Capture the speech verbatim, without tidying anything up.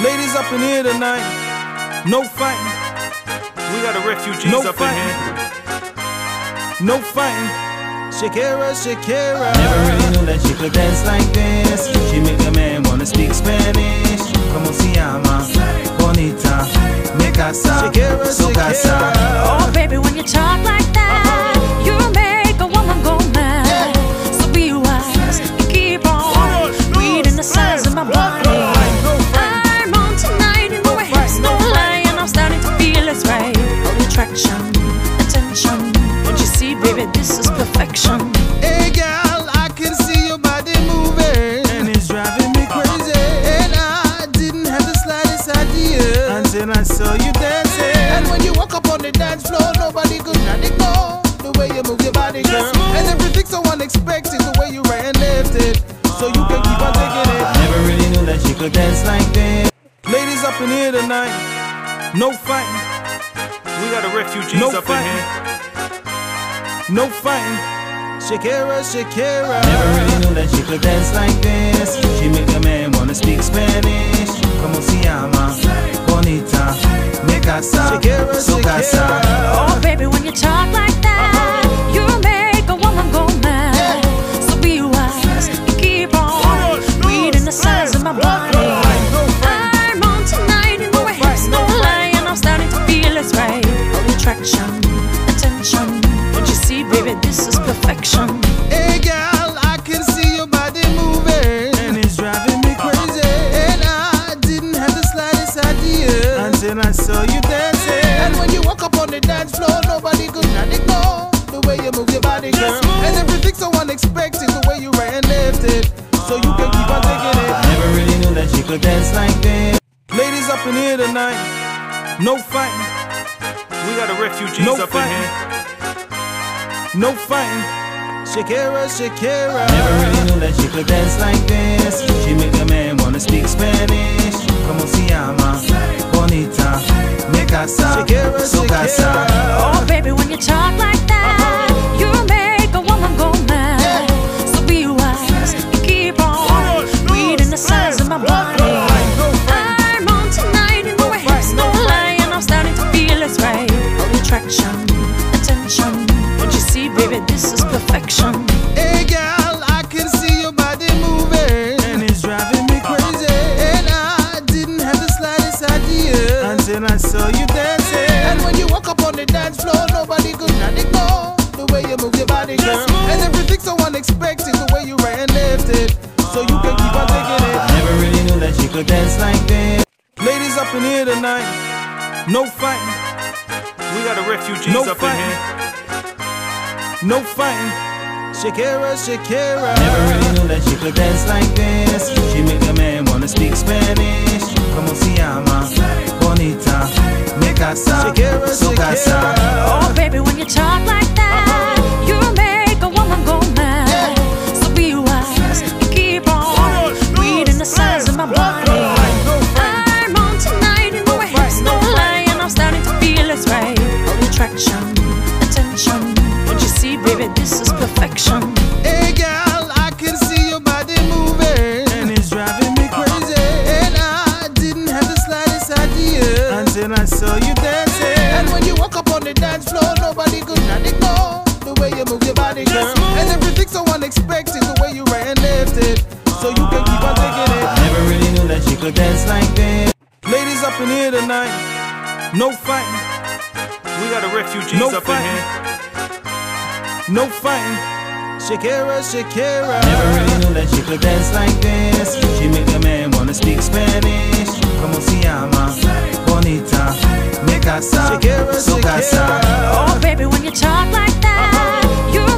Ladies up in here tonight, no fighting. We got the refugees no up fighting. in here. No fighting. Shakira, Shakira. Never really knew that she could dance like this. She make a man wanna speak Spanish. Como se llama? Bonita. Me casa. Shakira, So casa. Shakira. Oh, baby, when you talk like that, you make a woman go mad. So be wise and keep on reading the signs of my body. I'm on tonight in the waves, no lying. I'm starting to feel it's right. Attraction, attention. Don't you see, baby, this is perfection. Hey girl, I can see your body moving, and it's driving me crazy. And I didn't have the slightest idea until I saw you dancing. And when you walk up on the dance floor, nobody could not ignore the way you move your body, girl. And everything's so unexpected, the way you right and left it, so you can keep on taking it. Never really knew that she could dance like this. Ladies up in here tonight, no fighting. We got the refugees No up fighting. in here. No fighting. Shakira, Shakira. Never really knew that she could dance like this. She make a man wanna speak Spanish. Como se llama? Bonita. Me casa. Shakira, So casa. Shakira. Oh, baby, when you talk like that, you make a woman go mad. So be wise and keep on reading the signs of my body. I'm on tonight in the waves, no lying. I'm starting to feel it's right. Attraction, attention. Don't you see, baby, this is perfection. Hey girl, I can see your body moving, and it's driving me crazy. And I didn't have the slightest idea until I saw you dancing. And when you walk up on the dance floor, nobody could not ignore the way you move your body, girl. And everything's so unexpected, the way you right and left it, so you can keep on taking it. Never really knew that she could dance like this. Ladies up in here tonight, no fighting. We got the refugees No up fighting. in here. No fighting. Shakira, Shakira. Never really knew that she could dance like this. She make a man wanna speak Spanish. Como se llama? Bonita. Me casa. Shakira, So casa. Shakira. Oh, baby, when you talk like that, you make a woman go mad. So be wise and keep on reading the signs of my body. I'm on tonight in the waves, no lying. I'm starting to feel it's right. Attraction, attention. Don't you see, baby, this is perfection. Hey girl, I can see your body moving, and it's driving me crazy. And I didn't have the slightest idea until I saw you dancing. And when you walk up on the dance floor, nobody could not ignore the way you move your body, girl. And everything's so unexpected, the way you right and left it, so you can keep on taking it. Never really knew that she could dance like this. Ladies up in here tonight, no fighting. We got the refugees No up fighting. in here. No fighting. Shakira, Shakira. Never really knew that she could dance like this. She make a man wanna speak Spanish. Como se llama? Bonita. Me casa. Shakira, So casa. Shakira. Oh, baby, when you talk like that, you make a woman go mad. So be wise and keep on reading the signs of my body. I'm on tonight in the waves, no lying. I'm starting to feel it's right. Attraction, attention. Don't you see, baby, this is perfection. Hey girl, I can see your body moving, and it's driving me crazy. And I didn't have the slightest idea until I saw you dancing. And when you walk up on the dance floor, nobody could not ignore the way you move your body, girl. And everything's so unexpected, the way you right and left it, so you can keep on taking it. Never really knew that she could dance like this. Ladies up in here tonight, no fighting. We got the refugees No up fighting. in here. No fighting. Shakira, Shakira. Never really knew that she could dance like this. She make a man wanna speak Spanish. Como se llama? Bonita. Me casa. Shakira, So casa. Shakira. Oh, baby, when you talk like that, you